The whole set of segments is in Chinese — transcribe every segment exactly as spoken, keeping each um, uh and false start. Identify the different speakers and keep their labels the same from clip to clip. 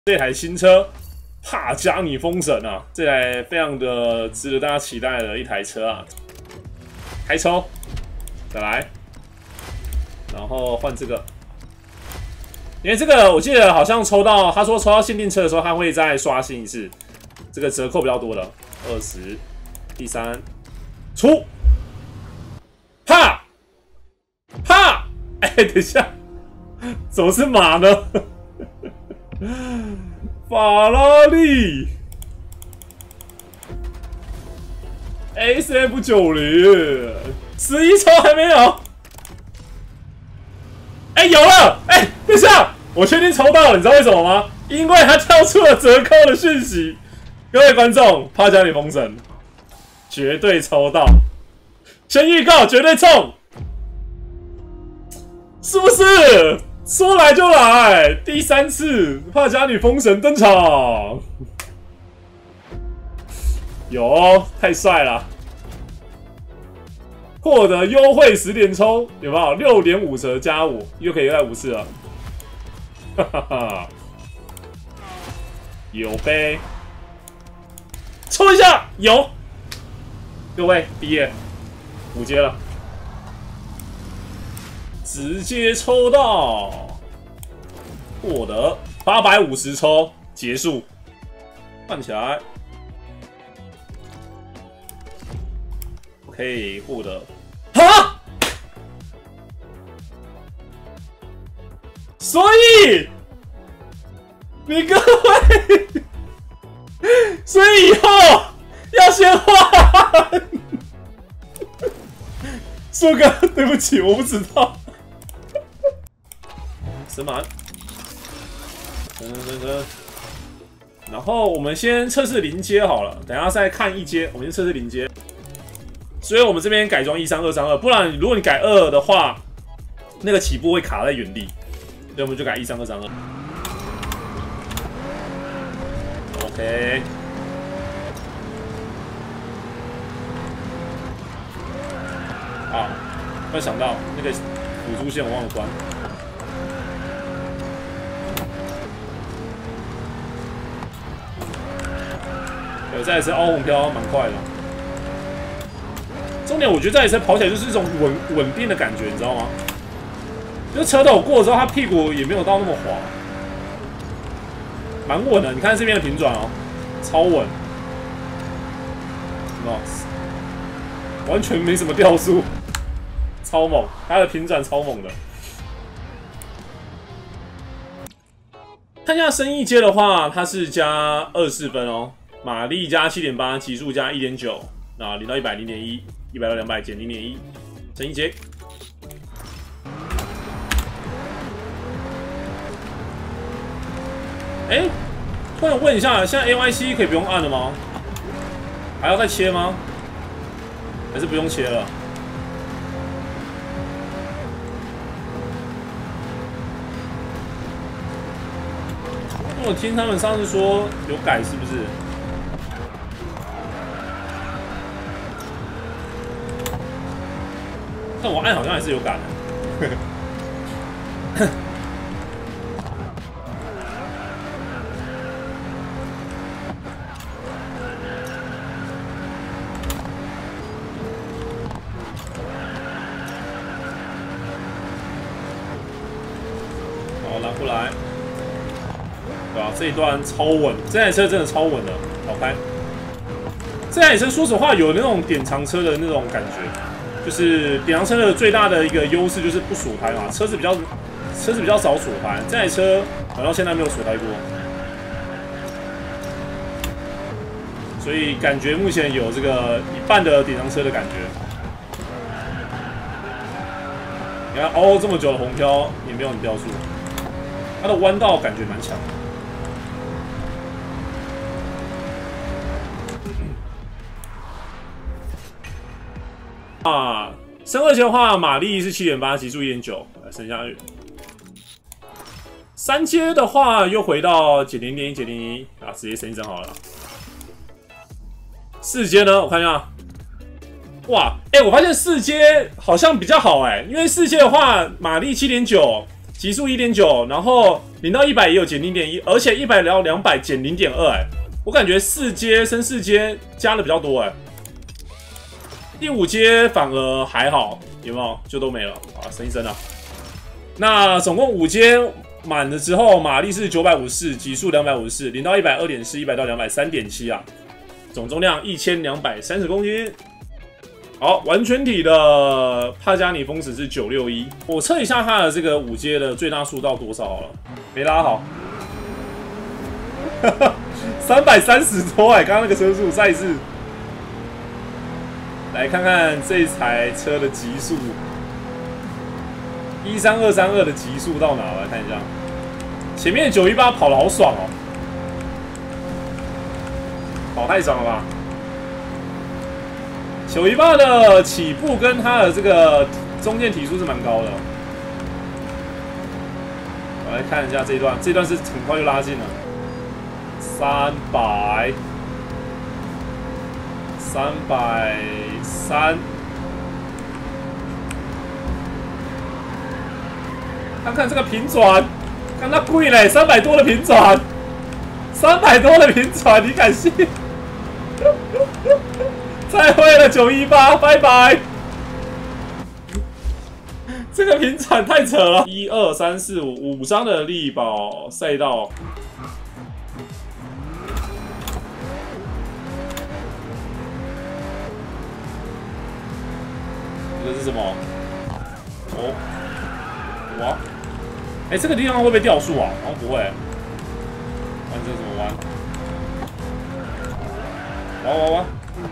Speaker 1: 这台新车帕加尼风神啊，这台非常的值得大家期待的一台车啊。开抽，再来，然后换这个。因为这个我记得好像抽到，他说抽到限定车的时候，他会再刷新一次，这个折扣比较多的，二十，第三，出，啪，啪，哎，等一下，怎么是马呢？法拉利 S F 九十， 十一抽还没有。哎、欸，有了！哎、欸，等一下，我确定抽到了，你知道为什么吗？因为它跳出了折扣的讯息。各位观众，帕加尼风神绝对抽到，先预告绝对中，是不是？说来就来，第三次帕加尼风神登场，有哦，太帅了！获得优惠十连抽，有没有？六点五折加五，又可以再五次了，哈哈哈！有呗，抽一下，有！各位毕业五阶了。直接抽到，获得八百五十抽，结束，换起来，可以获得哈，所以你各位，所以以后要先换，树哥，对不起，我不知道。神马，等等等，然后我们先测试零阶好了，等一下再看一阶，我们先测试零阶。所以我们这边改装一三二三二，不然如果你改二的话，那个起步会卡在原地，所以我们就改一三二三二。OK， 啊，突然想到那个辅助线我忘了关。有这台车凹红飘蛮快的，重点我觉得这台车跑起来就是一种稳稳定的感觉，你知道吗？就是车斗过之后，它屁股也没有到那么滑，蛮稳的。你看这边的平转哦，超稳，完全没什么掉速，超猛，它的平转超猛的。看一下升一阶的话，它是加二十四分哦。马力加 七点八， 极速加 一点九， 那零到一百 零点一， 一百到两百减 零点一， 乘一阶。哎、欸，突然问一下，现在 A Y C 可以不用按了吗？还要再切吗？还是不用切了？我听他们上次说有改，是不是？但我按好像还是有改的。好，拦过来，对吧？这一段超稳，这台车真的超稳的，好开。这台车说实话有那种典藏车的那种感觉。就是典藏车的最大的一个优势就是不锁胎嘛，车子比较车子比较少锁胎，这台车好像现在没有锁胎过，所以感觉目前有这个一半的典藏车的感觉。你看凹这么久的红飘也没有很掉速，它的弯道感觉蛮强的。啊，升二阶的话，马力是 七点八， 极速 一点九， 升下去。三阶的话，又回到减 零点一， 减 零点一 啊，直接升一升好了。四阶呢，我看一下，哇，哎、欸，我发现四阶好像比较好哎、欸，因为四阶的话，马力 七点九， 极速一点九，然后零到一百也有减零点一，而且一百到两百减零点二，哎，我感觉四阶升四阶加的比较多，哎，第五阶反而还好，有没有？就都没了，啊，升一升啊。那总共五阶满了之后，马力是九百五十四，极速两百五十四，零到一百二点四，一百到两百三点七啊，总重量一千两百三十公斤。好，完全体的帕加尼风驰是九六一，我测一下它的这个五阶的最大速到多少好了，没拉好，三百三十多哎，刚刚那个车速，再一次来看看这一台车的极速，一三二三二的极速到哪？我来看一下，前面九一八跑得好爽哦，跑太爽了吧！九一八的起步跟它的这个中间提速是蛮高的。我来看一下这一段，这一段是很快就拉近了，三百，三百三。看看这个平转，看它贵嘞，三百多的平转，三百多的平转，你敢信？再会了九一八，拜拜！这个平转太扯了，一二三四五五张的力宝赛道，这个是什么？哦，哇！哎、欸，这个地方会不会掉速啊？好像不会。看这怎么弯？哇哇哇！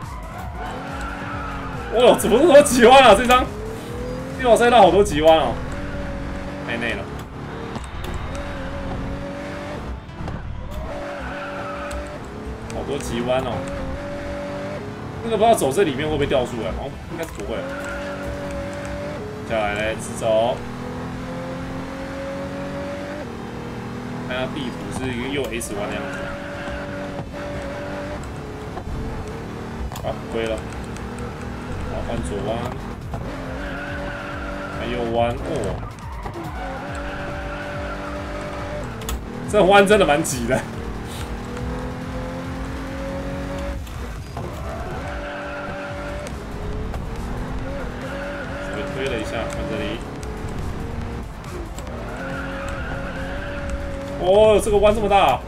Speaker 1: 哦哟，怎么这么多急弯啊？这张力宝赛道好多急弯哦，太内了。好多急弯哦。那个不知道走这里面会不会掉速哎？好像应该是不会。接下来嘞，直走。看下地图是一个右 S 弯的样子。啊，亏了。好，换左弯，还右弯哦。这弯真的蛮急的。稍微推了一下，看这里。哦，这个弯这么大，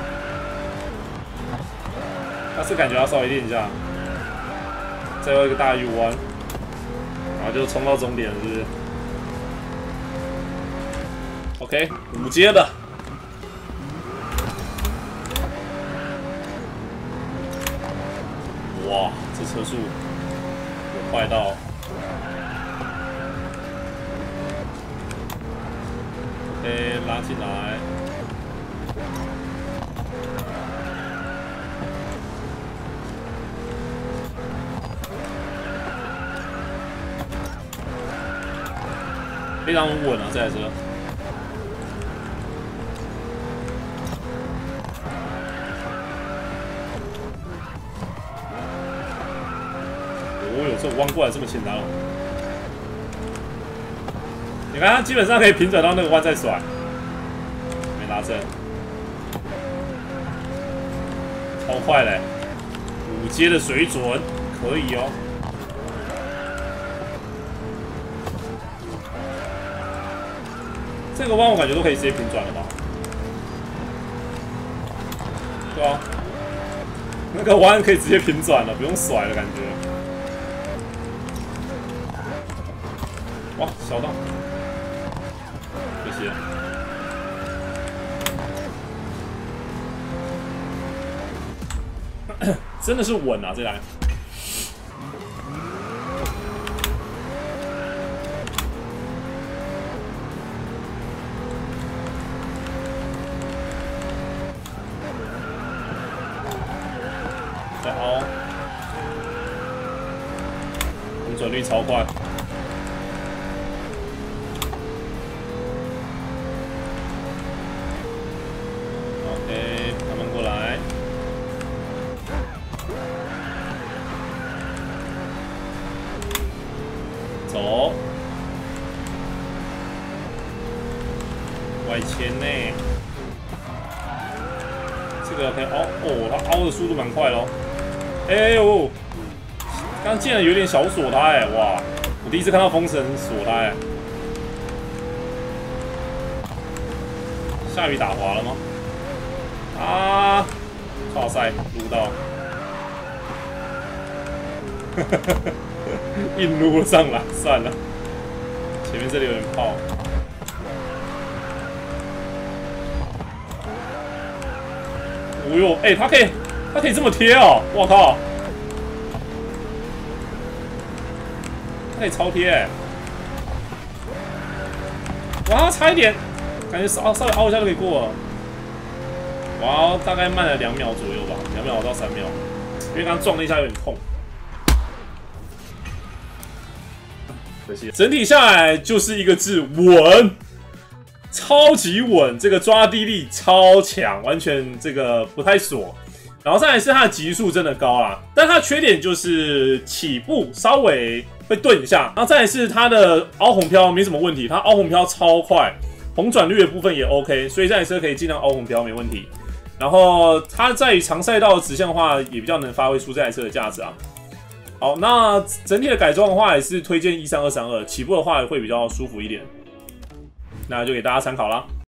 Speaker 1: 但是感觉要稍微练一下。最后一个大 U 弯，然后就冲到终点了，是不是 ？OK， 五阶的。哇，这车速有快到。OK， 拉进来。非常稳啊，这台车。哦哟，这弯过来这么简单哦！你看，它基本上可以平转到那个弯再甩，没拉正，超快嘞！五阶的水准可以哦。这个弯我感觉都可以直接平转了吧？对啊，那个弯可以直接平转了，不用甩了感觉。哇，小到，可惜了。真的是稳啊，这台。再凹，回转率超快。OK， 慢慢过来。走。 前呢。这个可以凹哦，它凹的速度蛮快咯。哎呦，刚竟然有点小锁它哎，哇！我第一次看到风神锁它哎。下雨打滑了吗？啊！哇塞，撸到，硬撸了上来，算了。前面这里有点炮。哦呦，哎、欸，他可以，他可以这么贴哦！我靠，他可以超贴哎、欸！哇，差一点，感觉稍稍微凹一下就可以过了。哇，大概慢了两秒左右吧，两秒到三秒，因为刚刚撞了一下有点痛。可惜，整体下来就是一个字稳。超级稳，这个抓地力超强，完全这个不太锁。然后再来是它的极速真的高啦，但它的缺点就是起步稍微会顿一下。然后再来是它的凹红飘没什么问题，它凹红飘超快，红转绿的部分也 OK， 所以这台车可以尽量凹红飘没问题。然后它在于长赛道的直线的话，也比较能发挥出这台车的价值啊。好，那整体的改装的话，也是推荐一三二三二，起步的话会比较舒服一点。那就给大家参考啦。